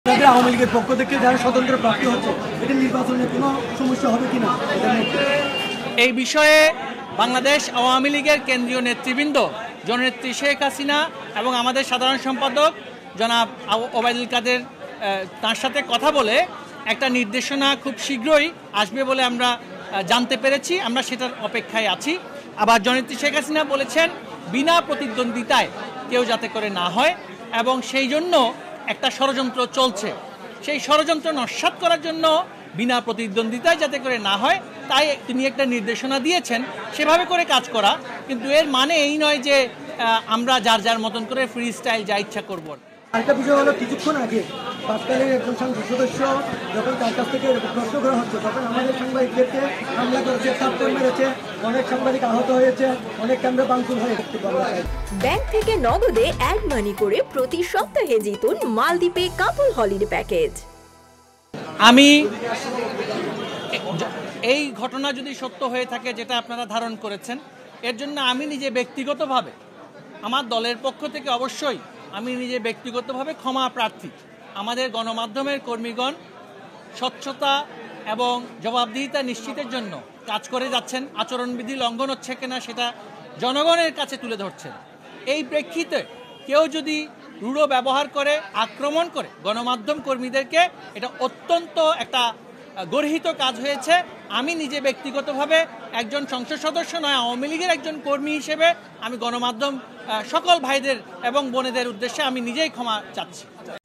আওয়ামী লীগের পক্ষ থেকে যারা স্বতন্ত্র প্রার্থী হচ্ছে এটা নির্বাচনে কোনো সমস্যা হবে কিনা এই বিষয়ে বাংলাদেশ আওয়ামী লীগের কেন্দ্রীয় নেতৃবৃন্দ জননেত্রী শেখ হাসিনা এবং আমাদের সাধারণ সম্পাদক জনাব ওবায়দুল কাদের তার সাথে কথা বলে একটা নির্দেশনা খুব শীঘ্রই আসবে বলে আমরা জানতে পেরেছি। আমরা সেটার অপেক্ষায় আছি। আবার জননেত্রী শেখ হাসিনা বলেছেন বিনা প্রতিদ্বন্দ্বিতায় কেউ যাতে করে না হয় এবং সেই জন্য একটা ষড়যন্ত্র চলছে। সেই ষড়যন্ত্র নস্যাৎ করার জন্য বিনা প্রতিদ্বন্দ্বিতায় যাতে করে না হয় তাই তিনি একটা নির্দেশনা দিয়েছেন সেভাবে করে কাজ করা। কিন্তু এর মানে এই নয় যে আমরা যার যার মতন করে ফ্রি স্টাইল যা ইচ্ছা করব। আরেকটা বিষয় হলো কিছুক্ষণ আগে পাঁচকালের একজন সংসদ সদস্য যখন তার কাছ থেকে প্রশ্ন করা হচ্ছে তখন আমাদের সাংবাদিকদেরকে হামলা করেছে, থাপ্পড় মেরেছে, অনেক সাংবাদিক আহত হয়েছে, অনেক ক্যামেরা ভাঙচুর হয়েছে। ব্যাংক থেকে নগদে অ্যাড মানি করে প্রতি সপ্তাহে জিতুন মালদ্বীপে কাপল হলিডে প্যাকেজ। আমি এই ঘটনা যদি সত্য হয়ে থাকে যেটা আপনারা ধারণ করেছেন, এর জন্য আমি নিজে ব্যক্তিগতভাবে আমার দলের পক্ষ থেকে অবশ্যই আমি নিজে ব্যক্তিগতভাবে ক্ষমা প্রার্থী। আমাদের গণমাধ্যমের কর্মীগণ স্বচ্ছতা এবং জবাবদিহিতা নিশ্চিতের জন্য কাজ করে যাচ্ছেন। আচরণবিধি লঙ্ঘন হচ্ছে কিনা সেটা জনগণের কাছে তুলে ধরছেন। এই প্রেক্ষিতে কেউ যদি রূঢ় ব্যবহার করে, আক্রমণ করে গণমাধ্যম কর্মীদেরকে, এটা অত্যন্ত একটা গর্হিত কাজ হয়েছে। আমি নিজে ব্যক্তিগতভাবে একজন সংসদ সদস্য নয়, আওয়ামী লীগের একজন কর্মী হিসেবে আমি গণমাধ্যম সকল ভাইদের এবং বোনেদের উদ্দেশ্যে আমি নিজেই ক্ষমা চাচ্ছি।